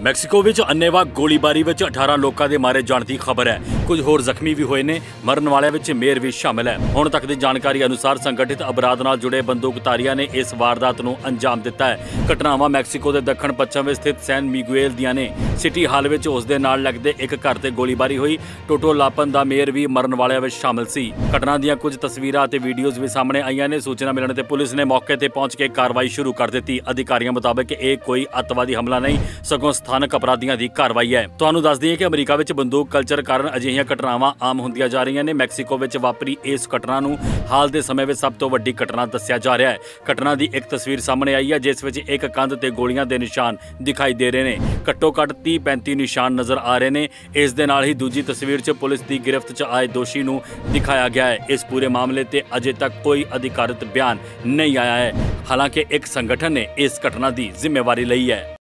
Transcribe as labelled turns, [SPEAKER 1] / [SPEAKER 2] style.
[SPEAKER 1] Mexico विच अन्नेवाह गोलीबारी विच 18 लोगों के मारे जाने की खबर है। कुछ होर जख्मी भी हुए ने। मरण वालों विच मेयर भी शामिल है। हुण तक की जानकारी अनुसार संगठित अपराध नाल जुड़े बंदूकधारियों ने इस वारदात नूं अंजाम दिता है। घटनावां मैक्सीको के दक्षिण पश्चिम विच स्थित सैन मिगुएल दियां ने। सिटी हाल विच उस दे नाल लगदे एक घर ते गोलीबारी हुई। टोटो लापन दा मेयर भी मरण वालियां विच शामिल सी। घटना दीयां कुछ तस्वीरां ते वीडियोज़ भी सामने आईयां ने। सूचना मिलने ते पुलिस ने मौके ते पहुंच के कार्रवाई शुरू कर दी। अधिकारियों मुताबिक यह कोई अतवादी हमला नहीं सगों स्थानक अपराधियों की कार्रवाई है। तुहानूं दस दईए कि अमरीका विच बंदूक कल्चर कारण अजिहियां घटनावां आम हुंदियां जा रही ने। मैक्सीको विच वापरी इस घटना नूं हाल दे समय विच सब तो वड्डी घटना दस्सिया जा रहा है। घटना की एक तस्वीर सामने आई है जिस विच एक कंध ते गोलियां दे निशान दिखाई दे रहे हैं। घट्टो घट्ट 30-35 निशान नज़र आ रहे हैं। इस दे नाल ही दूजी तस्वीर च पुलिस की गिरफ्त च आए दोषी नूं दिखाया गया है। इस पूरे मामले ते अजे तक कोई अधिकारित बयान नहीं आया है। हालांकि एक संगठन ने इस घटना की जिम्मेवारी ली है।